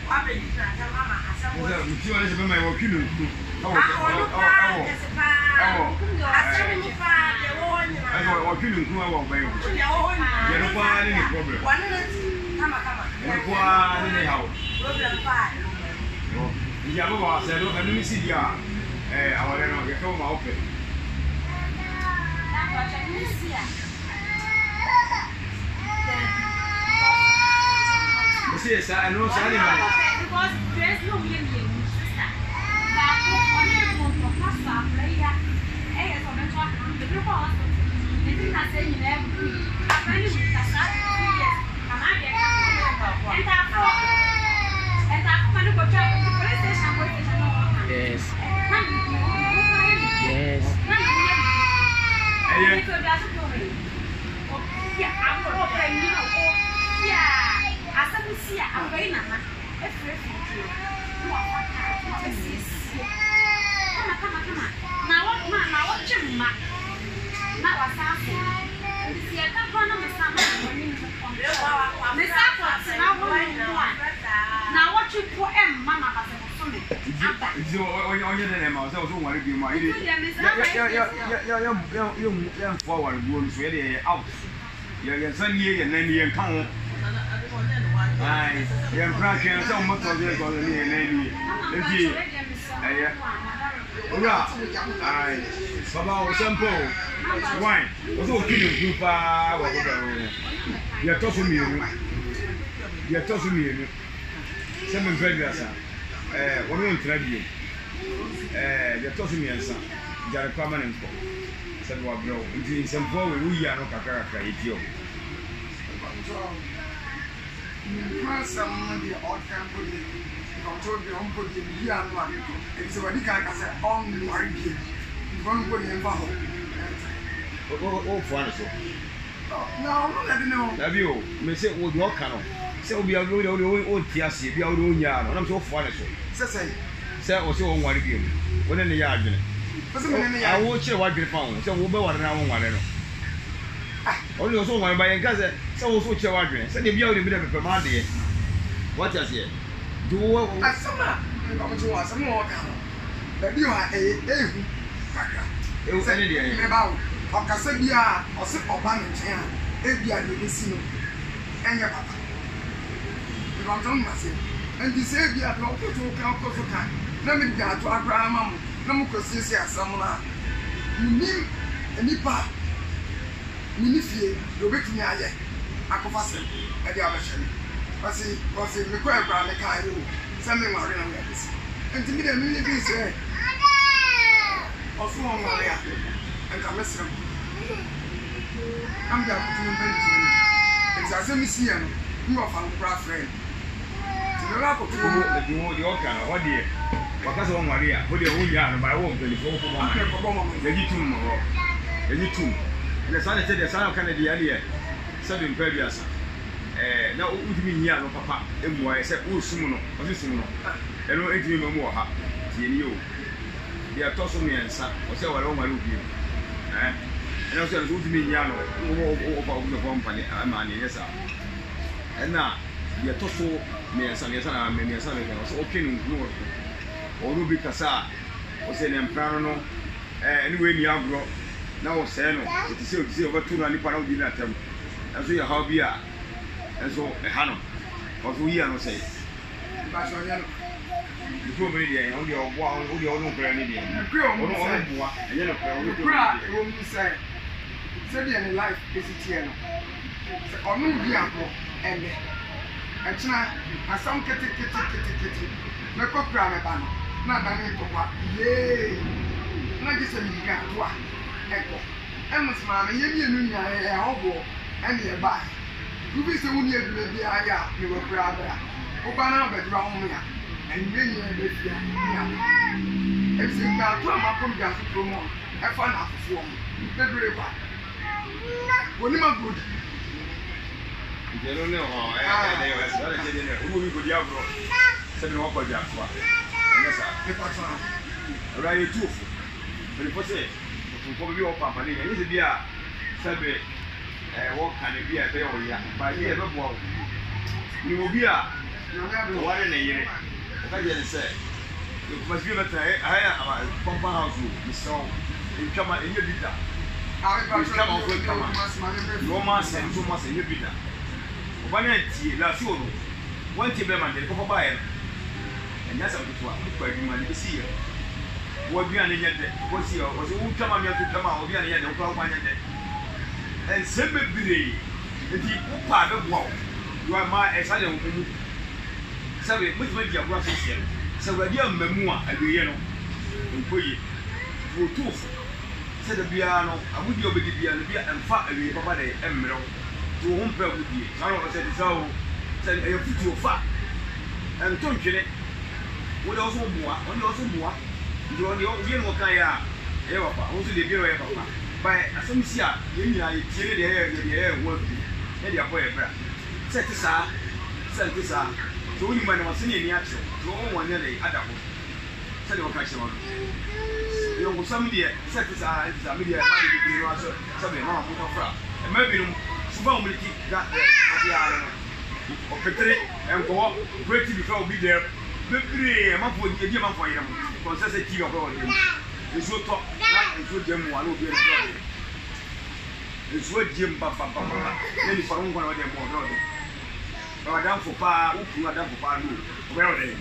Yes, I know. Because there's no way in sister. But on the phone for Pasta, player, a for the talk on the group also. The thing I say in every friend with Casa, yes, and I get and I'm going to go to the police station. Yes. Yes. Yeah, I'm going to pay you. Yeah. I'm very nice. Come on. Now what you ma? Now what's happening? See, I can't run on the summer. Now what you put Mama Aye, yeah, Frank, so much of this on the name. Aye, Baba, simple wine. Was all killing you, whatever. You are tossing me. You are tossing me. 7 previous. 1 year tragedy. You are tossing me and son. You are a permanent. Said what, bro. It is some poor we are not a character. Some the odd company, control the own body, the young one. It's a very kind of on marriage. One body and bottle. Oh, wonderful. No, let me know. Have you, may say, would your cannon? So we are going to old Tiasi, be our own yard, and I'm so wonderful. Say, was your own one again. When in the yard, I watch your white pound, so we'll be one around one. Only also one by a cousin, so also children. Send the beauty bit of a Monday. What does it? Do what? I'm to us some more. But you are a it was any day about Ocasabia or Simple Banner, Abia, the Missino, and your papa. You want on myself. And you say, we are not to count for time. Let me get to our grandma. No more consistency as someone. You need any part. Minifie, you bet me, I confess it at the other side. Was it required by the kind something around this? And to me, the minifie say, also on Maria, and come listen. I'm going to invent it's as a mission, you are from Craft friend. To the rap of the old kind of what dear. Because of Maria, put your own yarn by 124 the two. The son said the son of Kennedy earlier, 7 previous. Now, would mean here, no papa, and why I said, oh, soon, or this soon, and no 8 no more. You. They are tossing me and son, or so I don't want to you. And also, would mean Yano, over the company, I'm on yes, sir. And now, they are tossing me and son, yes, I mean, yes, I was okay, or Ruby Casa, or say, Emperor, anyway, Yagro. Now, Sano, it is over 200 pounds dinner. And so your hobby, and so a Hanno, or 2 years, say. You told me, only your one, only your own brand, and yellow crack, whom you say, Serbian life is it here. Or no, Bianco, and China, and some kitty, no cock ram, not a to what, yea, not just a cat. Echo. Emma's mamma, you knew a hobo and a buy. You be so near the aya, you were proud. Obana, but wrong me, and then you have it. If you can't come down to promote, I found out for me. Very bad. When you are good, you don't know how I didn't know who we could have. Said no for Jaffa. Yes, sir. Right, you too. But you say, probably all Papa, and this is the Sabe, what can it be a day or ya? By the end of you will be a What in a year? I just say, you must be better. I am a pump house, so you come out in your bidder. Come on, good, come on. Romance and so much in your bidder. One tea, last year, 1 Tibeman, they come by and that's a good one. But you might see you. What be on the yet? What's your was who come on to come out, be on the end of 1 yet? And simply be the part of walk. You are my asylum. So, which may be a rough here. So, we're young memoir, and we know. And put it for 2. Said the piano, I would be obedient and fat away from the emerald to home per with you. I don't say so. Said a foot of fat. And don't you? What also more? Only also more. You are the old game of Kaya. Ever, also the girl ever. By some see, you are the air working. And you are boy, set this out. Set this out. So when you might have seen any action, to all 1 year, Adam. Tell you what I want. You know, somebody set this out, media, somebody, no, and maybe Subam will keep that or Petri and go up, great to become be there. Maybe a month would give him for him, because a key of all him. It's so top, not good Jim, one will be a story. It's what Jim Papa, then if I don't want to get more. Madame for pa, Madame for pa, where are they?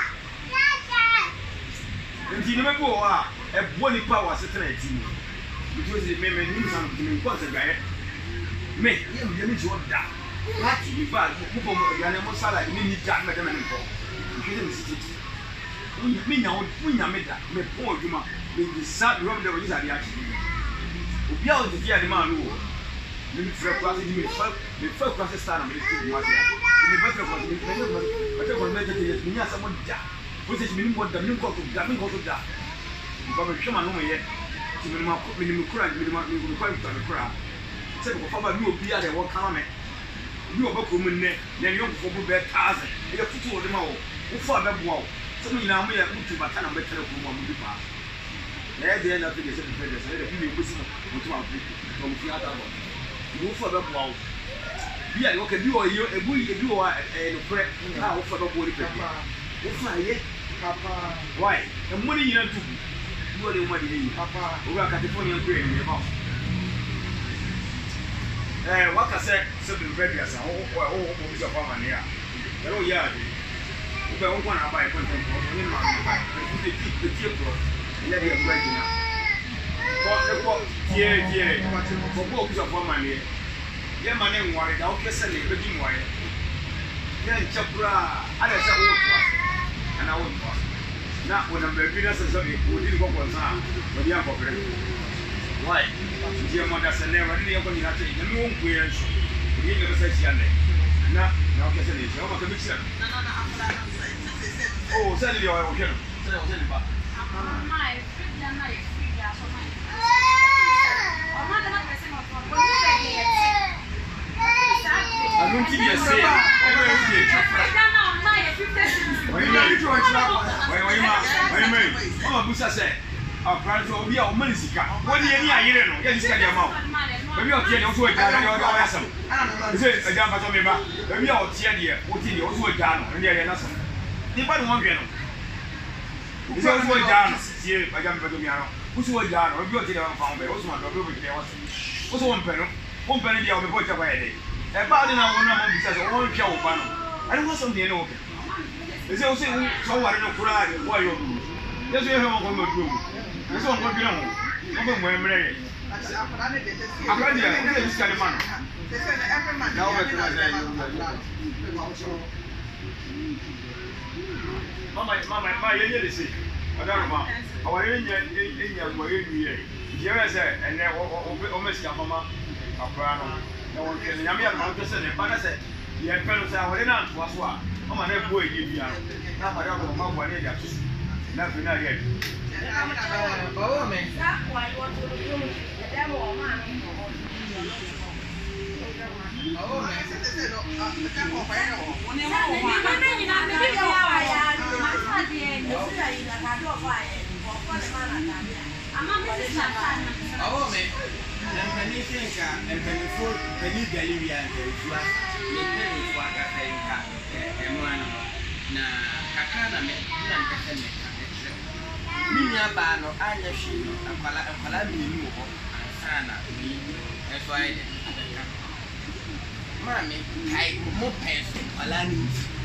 And you remember a body power sitting at you. Because it may mean something important, guy. Make him get to that. That's you bad, Yanamo Sala, you need that, Madame and Paul. You didn't sit. We now, we made that, may poor Juma, with the sad room that was at the action. We are the dear man who. The first class stand on the much. The better was the better someone which is minimum what the new court of Damin go to that. But we come on yet to minimum crime, minimum crime to the crowd. Said, Papa, you will be at a walk comment. You are a woman, then you for bed thousand. You have to them all. Who fought them wall? Some now may have moved to Batana better from 1 million pounds. There, the end of the day, the people whistle to our people from the other one. You for the wall. Yeah, okay, you are a bully, you are a prayer now for the body. Papa, why? The money you have to be. You are the money, Papa. We are Californian brain in your mouth. What I said, something very as a whole office of our money. Oh, yeah. We don't want to buy content for the table. Let me break it now. For books of one money. Yeah, my name worried. I'll kiss a little bit more. Then Chapra, I said, and I won't pass. Now, when I'm very necessary, we didn't go on time, but yeah, why? Dear mother, I never really open your thing. The moon queers. You never said she had it. Now, get it. I'm not a mixer. Oh, send you all okay. I don't think you're saying. Oh, Musa said, our parents will be our Mexica. What do you need? Get this kind of amount. Maybe I'll tell you also a gun. Is it a jump at me? Maybe I'll tell you what you also a gun and they're nothing. They buy 1 piano. It's also a gun. See, I got to be out. Who's what gun or beauty found by Osman or Ruby? What's 1 penny? 1 penny of the boy of a day. About an hour, because I won't kill one. I don't want something open. Is there also someone in a crowd while you're doing? Yes, we have one more room. There's one more room. I'm going to marry. I'm ready to this kind of money. Now, my lady, see. I don't know. Our Indian were here. Here I said, and then almost Yamama, a brown. No one can hear me. I'm just saying, but I said, the fellows are already not to us. I'm a never boy, you are. Now, I don't know how one is. Nothing I get. Oh, man. That's why you want to do the devil, man. Oh, man. Oh, man. Penny think and penny food, penny Galleria, and penny for a man. na kakra na me na nkasa me kakra minya ba no anya hwe no akwala mienu ho ansana mi eso ayi adaka mami kai mo peso akwala ni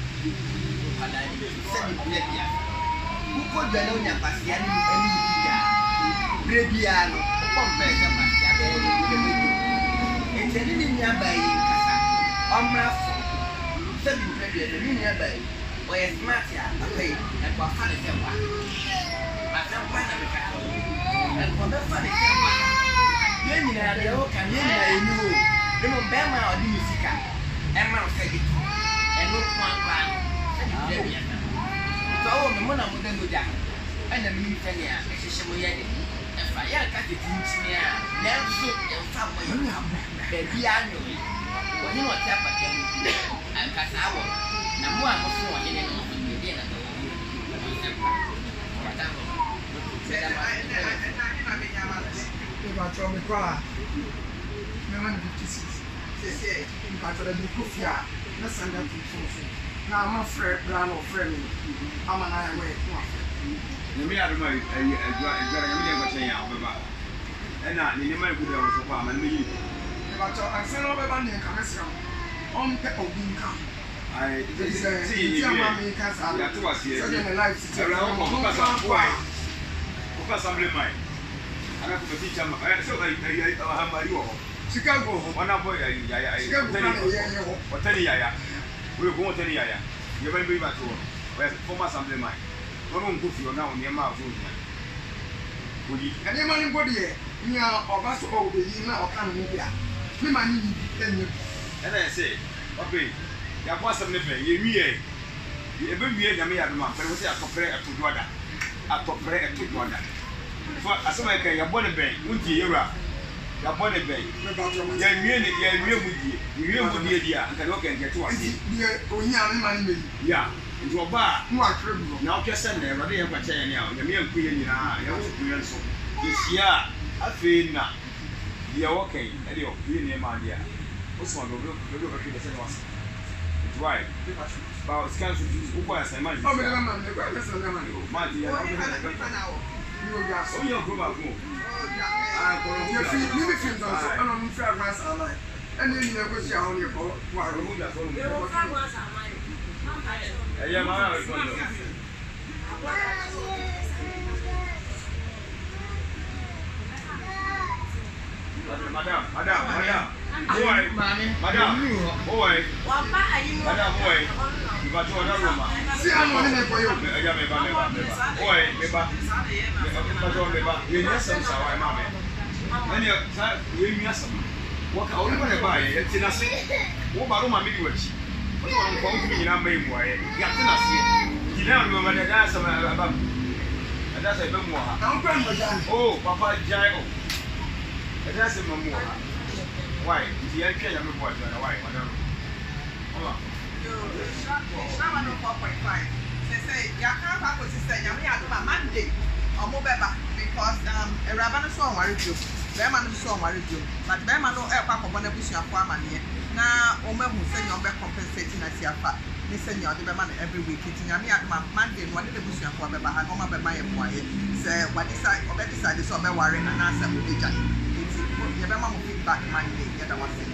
se ni bia uko jana onya pasia ni ani bia bia no ko peso pasia be ni eteni ni nya ba yi kasa omra fo se ni bia ni nya ba yi o yes smart ya okay e kwa fa de se wa atampa na mekata e kwa be fa de se wa ye nyina de o kan ye nyina enu o de mo be ma odi misika e ma o se di e no kwa kwa se di bia so o me mo na mo de no ja e na mi fe ne a e hye mo ye de e fa ya ka de tinchini a na so e fa mo ye ka be bia anyo o ni no ta pa ke a ka sa wo na mo a mo fo wo ne no de de na to But from the crowd, no one 56. Say, but for the Bukufia, no send that to now I'm a friend, brown or friend. I'm an eye away. The me out of my and not in my good hour farm and me. But I send over one year, on pepper bean come. I see your mammy can't have that to us here. So life around assembly mine. I have to teach them. So I have my own. Chicago, one of what 10 yaya. We'll go 10 yaya. You will be back to where former assembly mine. No one goes you now near my food. And your money body, you are of us over the year or can move ya. Me money, and I say, okay, there was some living. You ever be a mere man, but was a compare to Dwada. A compare to Dwada. For as I can, your bonnet bank, would you era? Your bonnet bank. You really be a dear, and can look and get to us. Yeah, into a bar. Now, just send them, but they have a chain now. The mere queen, you so. This year, I feel now. You are okay, and you're being my dear. What's one of the same one? It's right. About scans who was a man. Oh, my dear, oh, you're good. You feel I'm fair rice alive. And then you never see how you go. Madam. Boy, madam, boy. Madam, boy. You got to another room. See, I'm on it for you. Boy, you need some sour, mammy. When you need some. What I want to buy, it's in a city. What about my midwich? What I'm going to be in a main way. You don't remember the dance of a and that's a bit more. Oh, Papa Jaio. And that's a more. Why? The NK and the boy, why? Hold on. Now 4.5. Say, you can't have a sister, you have a Monday or Mobeba because a rabbit saw my review. Bearman saw my review, but Bearman no air pack of one of your farm here. Now, Omer who send your back compensating as your fat. Listen, you're the man every week. It's in your Monday, one of the bush your farm, but I come up at my employer. Say, what decided, or decided, so I'm worrying and answer will be giant. It's your feedback Monday, the other one.